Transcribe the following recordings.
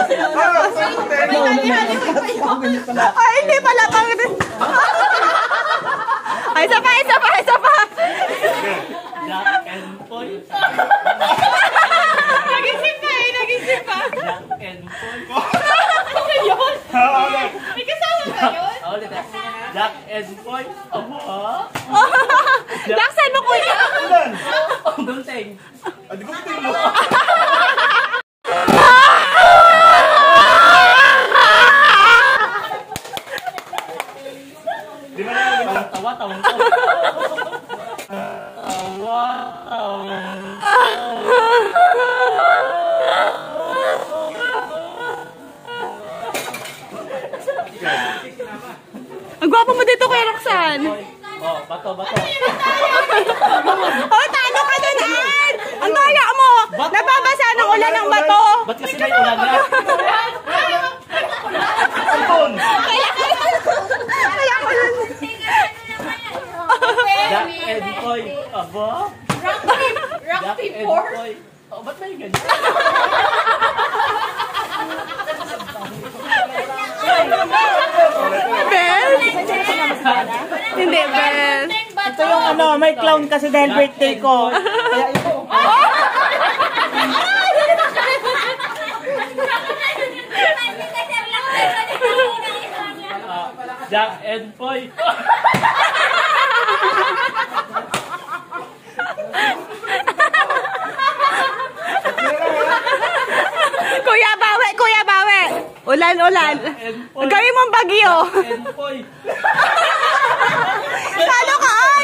Ay, hindi pala. Ay, isa pa. Jack and Poy. Nag-isip pa. Jack and Poy. Ano yun? May kasama ba yun? Ulit na. Jack and Poy. Laksan mo, kuya. Ang gunting. Adi ko gunting mo. Di ba na Tawa. Ang gwapo mo dito, Kuya Roxanne. Bato. Talo ka dun, Ann! Ang daya mo! Nababasa ng ulan ng bato! Ba't kasi may ulan na? Anton! Kaya ko yun. Jack and Poy. Aba? Jack and Poy. Ba't may ganyan? Bel? Hindi, Bel. Ito yung may clown kasi dahil birthday ko. Kaya ito. Jack and Poy. Kuya bawi. Ulan. Gawin mong bagyo. Jack and Poy. Talo ka, Ann!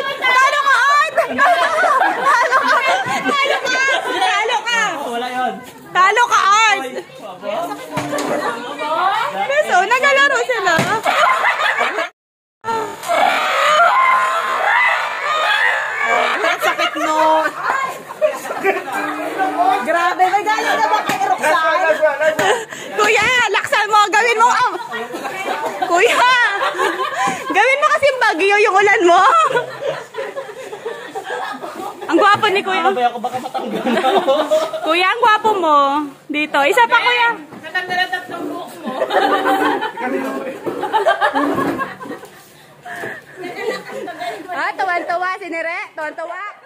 Wala yun. Talo ka, Ann! Aba? Beso, nagalaro sila. Ang sakit no. Grabe, may galing na ba kay Roxanne? Kuya, laksan mo. Gawin mo. Kuya, gawin mo kasing bagyo yung ulan mo. Ang gwapo ni Kuya. Ano ba ako? Baka matanggal ako. Kuya, ang gwapo mo. Dito. Isa pa, Kuya. Natagdaratap ng buhok mo. Tuwan-tuwa si Nere. Tuwan-tuwa.